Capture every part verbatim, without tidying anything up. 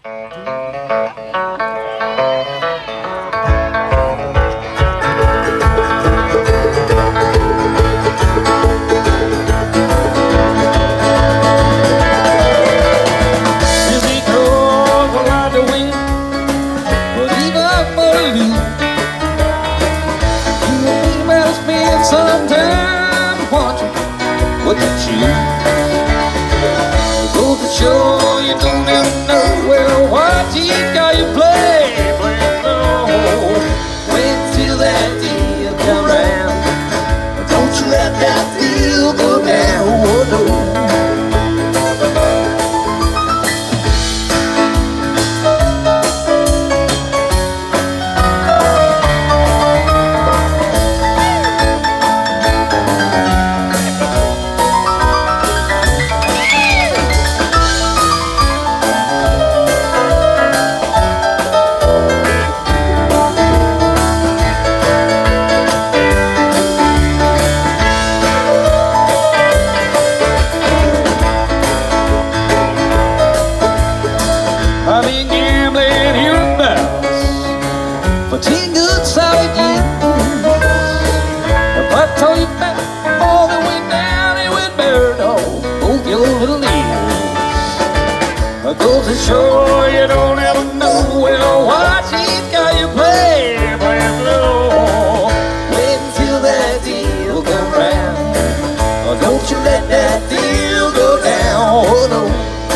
Sure, you don't ever know. Well, watch each guy you play, playing low. Wait until that deal comes round. Oh, don't you let that deal go down. Oh, no.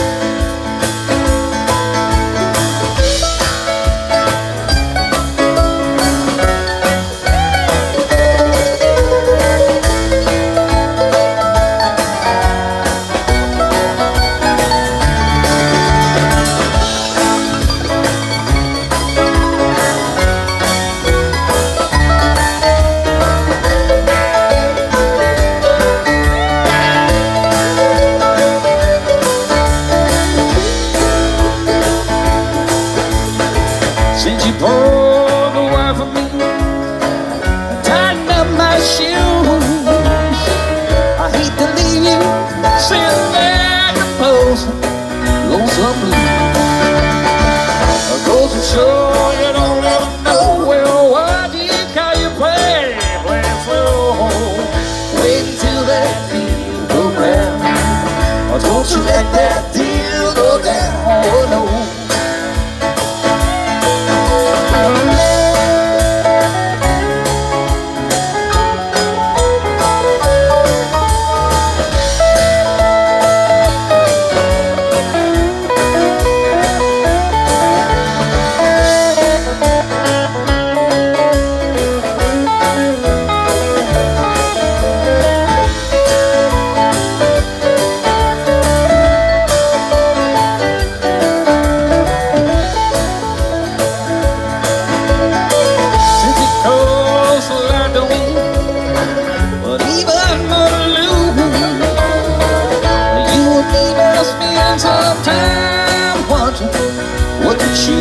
Since you pulled the wire from me, tighten up my shoes. I hate to leave you sitting there composing lonesome blues. Goes to show you don't ever know. Well, why do you call you play, playing slow? Wait until that deal go round. Or don't you let that deal go down. Oh, no. What did she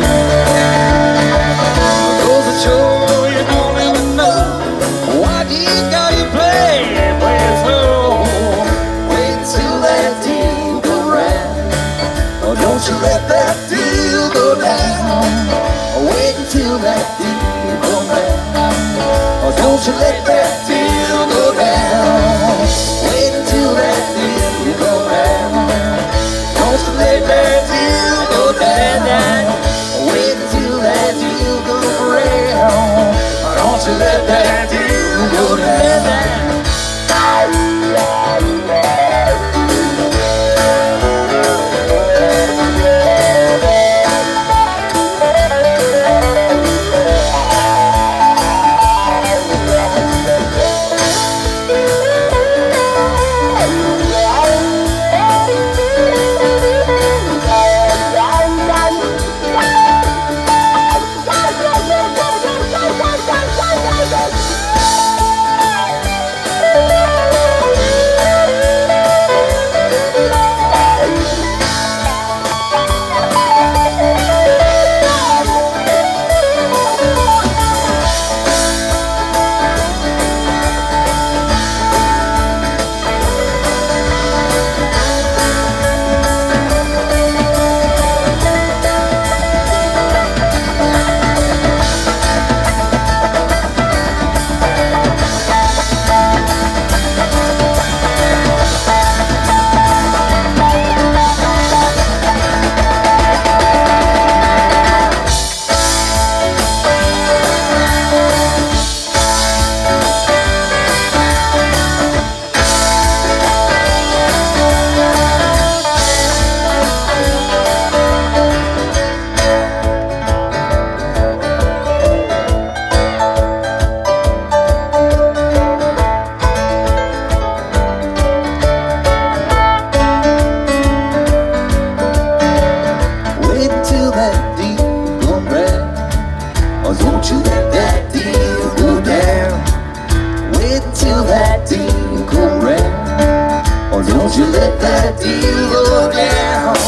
Those that show you don't even know. Why do you got you play, play it slow? Wait till that deal go round. Or don't you let that deal go down. Wait until that deal go round. Or don't you let that deal go down. Wait until that deal go round. Don't you let that deal go down. Wait until that deal go round. Don't you let that deal go down. Bye. Don't you let that deal go down.